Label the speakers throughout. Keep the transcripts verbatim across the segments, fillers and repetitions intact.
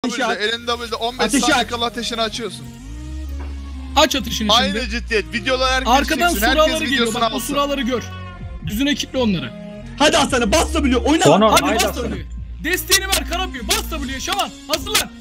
Speaker 1: W'de,
Speaker 2: at.
Speaker 1: elin W'de on beş
Speaker 2: Ateşi
Speaker 1: saniye
Speaker 2: at.
Speaker 1: kala ateşini açıyorsun.
Speaker 3: Aç atışını
Speaker 1: Aynı
Speaker 3: şimdi.
Speaker 1: ciddiyet. Videolar herkes
Speaker 3: Arkadan
Speaker 1: çeksin. Herkes
Speaker 3: suraları geliyor.
Speaker 1: videosunu
Speaker 3: Bak o
Speaker 1: alsın.
Speaker 3: suraları gör. Düzüne kitle onları.
Speaker 2: Hadi aslanım bas W oyna.
Speaker 4: Sonra-
Speaker 3: Hadi
Speaker 4: Haydi
Speaker 3: bas
Speaker 4: aslanım.
Speaker 3: W'ye. Desteğini ver Karabüyü. Bas W'ye Şaman. Hazırlan.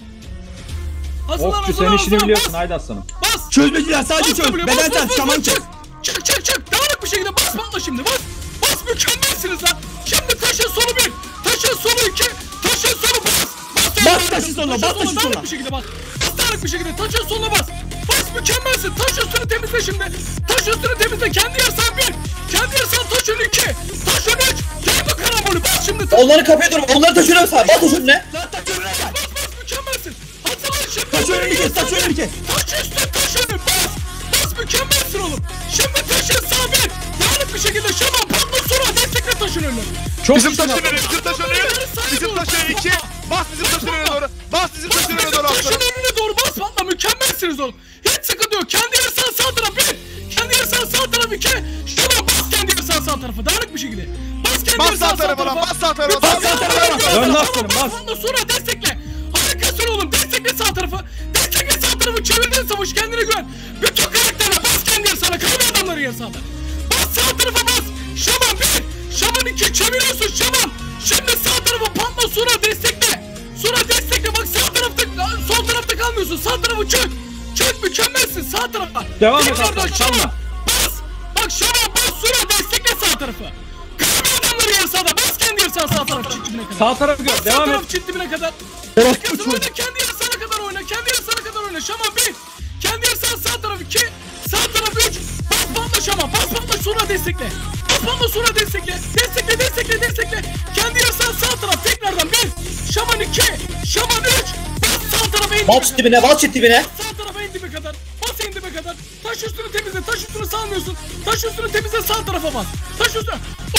Speaker 3: Hazırlan
Speaker 4: Okçu sen
Speaker 3: hazırlan
Speaker 4: işini
Speaker 3: hazırlan.
Speaker 4: biliyorsun
Speaker 3: Bas.
Speaker 4: haydi aslanım.
Speaker 3: Bas.
Speaker 2: Çözmeciler sadece
Speaker 3: Bas
Speaker 2: çöz.
Speaker 3: W'ye. Bas,
Speaker 2: Bedensel
Speaker 3: bas,
Speaker 2: şaman
Speaker 3: bas,
Speaker 2: kes.
Speaker 3: çık. Çık çık çık. Dağınık bir şekilde bas patla şimdi. Bas. Bas mükemmelsiniz lan. Şimdi taşın sonu bir. Taşın sonu iki. Taşın sonu bas. Bas,
Speaker 2: Bas taşın sonuna, bas taşın
Speaker 3: dağınık
Speaker 2: sonuna.
Speaker 3: bir şekilde bas. Bas dağınık bir şekilde. Taşın sonuna bas. Bas mükemmelsin. Taş üstünü temizle şimdi. Taş üstünü temizle. Kendi yersen bir. Kendi yersen taş önü iki. Taş önü üç. Gel bu karambolü. Bas şimdi. Taş.
Speaker 5: Onları kapıya durma. Onları taşıyorlar sağ. Bas taşın ne?
Speaker 2: Zaten önüne gel.
Speaker 3: Bas bas mükemmelsin. Hazırlan şimdi.
Speaker 2: Taş önünü kes, taş önünü kes.
Speaker 3: Taş üstü taş önü bas. Bas mükemmelsin oğlum. Şimdi taşın sağ bir. Dağınık bir şekilde şaman patla sonra destekle taşın önünü.
Speaker 4: Çok
Speaker 1: Bizim
Speaker 4: işin
Speaker 1: taşın
Speaker 4: var.
Speaker 1: önü, bizim taşın önü. Bizim taşın önü iki. Bas bizim taşın önüne doğru. Bas bizim taşın önüne doğru
Speaker 3: Taşın
Speaker 1: aslanım.
Speaker 3: önüne doğru bas patla mükemmelsiniz oğlum. Hiç sıkıntı yok. Kendi yersen sağ taraf bir. Kendi yersen sağ taraf iki. Şaman bas kendi yersen sağ tarafa. Dağınık bir şekilde. Bas kendi
Speaker 1: Bas
Speaker 3: yersen
Speaker 1: sağ tarafa lan, bas sağ tarafa.
Speaker 2: Bas sağ tarafa, bas.
Speaker 4: Dön aslanım, bas.
Speaker 3: Patla sonra destekle. Harikasın oğlum. Destekle sağ tarafı. Destekle sağ tarafı. Çevirdin savaş. Kendine güven. Bütün karakterine bas kendi yersana. Kaybı adamları yersana. Bas sağ tarafa bas. Şaman bir. Şaman iki. Çeviriyorsun Şaman. Şimdi sağ tarafa patla sonra destekle. Sonra destekle. Bak sağ tarafta, sol tarafta kalmıyorsun. Sağ tarafı çök. Çök mükemmelsin sağ tarafa.
Speaker 4: Devam et
Speaker 3: Tekrardan
Speaker 4: aslanım,
Speaker 3: Şaman.
Speaker 4: çalma.
Speaker 3: Bas. Bak Şaman bas sonra destekle sağ tarafı. Kaybı adamları yersana. Bas kendi yersana sağ tarafı çift dibine kadar.
Speaker 4: Sağ tarafı gör.
Speaker 3: Sağ
Speaker 4: Devam et.
Speaker 3: taraf çift dibine kadar.
Speaker 2: Orası
Speaker 3: Arkasını
Speaker 2: uçur.
Speaker 3: oyna kendi yarısına kadar oyna. Kendi yarısına kadar oyna. Şaman bir. Kendi yarısına sağ taraf iki. Sağ taraf üç. Bas patla Şaman. Bas patla sonra destekle. Bas patla sonra destekle. Destekle destekle destekle. Kendi yarısına sağ taraf tekrardan bir. Şaman iki. Şaman üç. Bas sağ tarafa in.
Speaker 5: Bas dibine. Bas çit dibine.
Speaker 3: Sağ tarafa in dibe kadar. Bas in dibe kadar. Taş üstünü temizle. Taş üstünü salmıyorsun. Taş üstünü temizle sağ tarafa bas. Taş üstünü.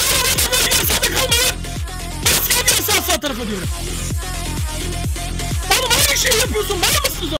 Speaker 3: Ooo yarısında kalmayın. Bas kendi yarısına sağ tarafa diyorum. Oğlum aynı şeyi yapıyorsun. Bana mısınız o?